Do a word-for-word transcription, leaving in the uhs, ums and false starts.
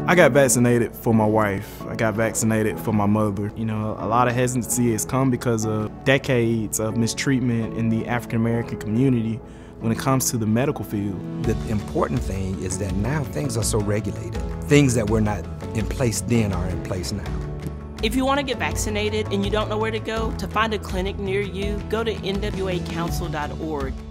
I got vaccinated for my wife. I got vaccinated for my mother. You know, a lot of hesitancy has come because of decades of mistreatment in the African American community when it comes to the medical field. The important thing is that now things are so regulated. Things that were not in place then are in place now. If you want to get vaccinated and you don't know where to go, to find a clinic near you, go to N W A council dot org.